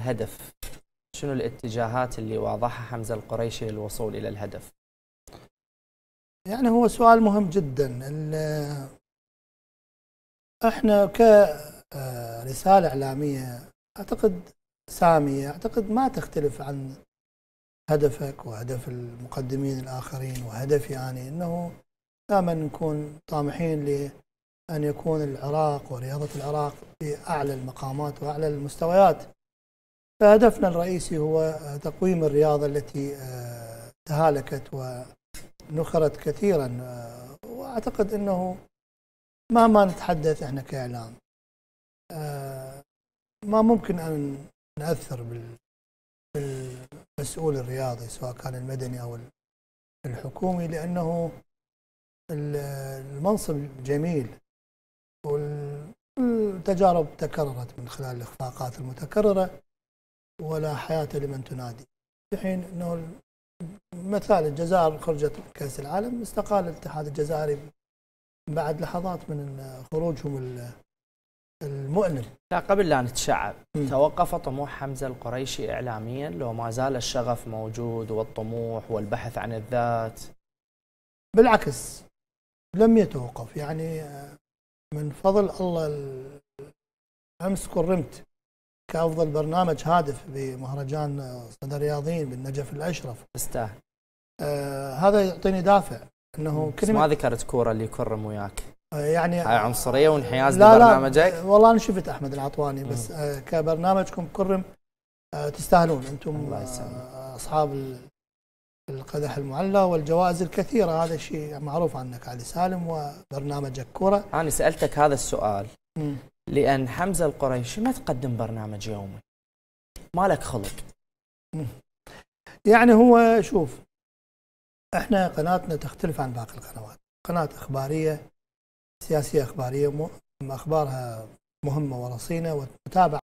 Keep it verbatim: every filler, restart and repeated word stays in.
الهدف، شنو الاتجاهات اللي واضحها حمزة القريشي للوصول إلى الهدف؟ يعني هو سؤال مهم جدا. احنا كرسالة إعلامية أعتقد سامية، أعتقد ما تختلف عن هدفك وهدف المقدمين الآخرين وهدفي، يعني أنه دائما نكون طامحين لأن يكون العراق ورياضة العراق في أعلى المقامات وأعلى المستويات. فهدفنا الرئيسي هو تقويم الرياضة التي تهالكت ونخرت كثيرا، وأعتقد أنه مهما نتحدث احنا كإعلام ما ممكن أن نأثر بالمسؤول الرياضي سواء كان المدني أو الحكومي، لأنه المنصب جميل والتجارب تكررت من خلال الإخفاقات المتكررة ولا حياة لمن تنادي. في حين أنه مثال الجزائر خرجت من كأس العالم، استقال الاتحاد الجزائري بعد لحظات من خروجهم المؤلم. لا، قبل لا نتشعب، م. توقف طموح حمزة القريشي إعلاميا لو ما زال الشغف موجود والطموح والبحث عن الذات؟ بالعكس لم يتوقف. يعني من فضل الله أمس كرمت كأفضل برنامج هادف بمهرجان صدى الرياضيين بالنجف الأشرف. تستاهل. آه هذا يعطيني دافع انه بس ما ذكرت كوره اللي يكرم وياك. آه يعني هاي عنصريه وانحياز لا لبرنامجك؟ لا والله انا شفت احمد العطواني بس آه كبرنامجكم كرم، آه تستاهلون انتم آه اصحاب القدح المعلى والجوائز الكثيره. هذا الشيء معروف عنك علي سالم وبرنامجك كوره. انا سالتك هذا السؤال م. لان حمزة القريشي ما تقدم برنامج يومي، مالك خلق. م. يعني هو شوف، احنا قناتنا تختلف عن باقي القنوات، قناة اخباريه سياسيه اخباريه، اخبارها مهمه ورصينه وتتابع